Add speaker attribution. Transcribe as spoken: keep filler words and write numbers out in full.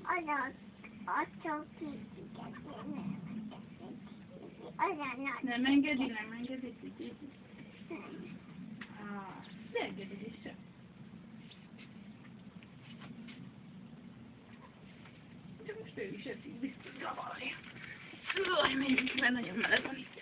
Speaker 1: Olyan, attól kicsiket nem engedi.
Speaker 2: Nem engedi, nem engedi, kicsit. Ah, de engedi vissza. De most ő is eszik biztos zavarja. Jaj, menjünk, mert nagyon meleg van itt.